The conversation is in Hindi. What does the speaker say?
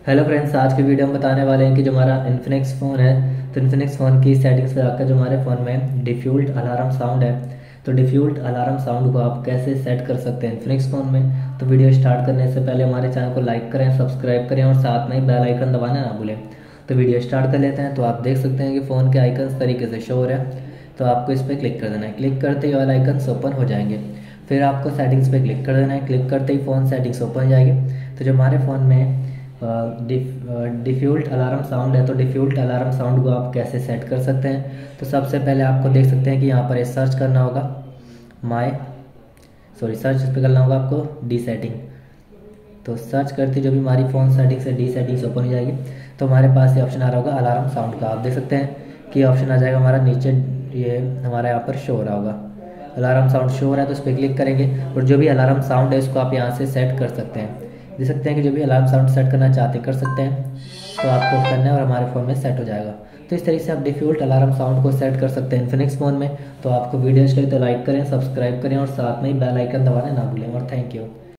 हेलो फ्रेंड्स, आज की वीडियो में बताने वाले हैं कि जो हमारा इन्फिनिक्स फ़ोन है, तो इन्फिनिक्स फ़ोन की सेटिंग्स पे आकर जो हमारे फ़ोन में डिफ़ॉल्ट अलार्म साउंड है, तो डिफ़ॉल्ट अलार्म साउंड को आप कैसे सेट कर सकते हैं इन्फिनिक्स फ़ोन में। तो वीडियो स्टार्ट करने से पहले हमारे चैनल को लाइक करें, सब्सक्राइब करें और साथ में ही बेल आइकन दबाना ना भूलें। तो वीडियो स्टार्ट कर लेते हैं। तो आप देख सकते हैं कि फ़ोन के आइकन्स तरीके से शो हो रहा है। तो आपको इस पर क्लिक कर देना है। क्लिक करते ही ऑल आइकन्स ओपन हो जाएंगे। फिर आपको सेटिंग्स पे क्लिक कर देना है। क्लिक करते ही फ़ोन सेटिंग्स ओपन हो जाएगी। तो जो हमारे फ़ोन में डिफ़ॉल्ट अलार्म साउंड है, तो डिफ़ॉल्ट अलार्म साउंड को आप कैसे सेट कर सकते हैं। तो सबसे पहले आपको देख सकते हैं कि यहाँ पर सर्च करना होगा सर्च पे करना होगा आपको डी सेटिंग। तो सर्च करते जो भी हमारी फ़ोन सेटिंग्स है, डी सेटिंग्स ओपन हो जाएगी। तो हमारे पास ये ऑप्शन आ रहा होगा अलार्म साउंड का। आप देख सकते हैं कि ऑप्शन आ जाएगा हमारा नीचे, ये हमारा यहाँ पर शो हो रहा होगा अलार्म साउंड शो हो रहा है। तो उस पर क्लिक करेंगे और जो भी अलार्म साउंड है इसको आप यहाँ से सेट कर सकते हैं। देख सकते हैं कि जो भी अलार्म साउंड सेट करना चाहते हैं कर सकते हैं। तो आपको करना है और हमारे फ़ोन में सेट हो जाएगा। तो इस तरीके से आप डिफ़ॉल्ट अलार्म साउंड को सेट कर सकते हैं इन्फिनिक्स फ़ोन में। तो आपको वीडियो अच्छी लगे तो लाइक करें, सब्सक्राइब करें और साथ में ही बेल आइकन दबाना ना भूलें। और थैंक यू।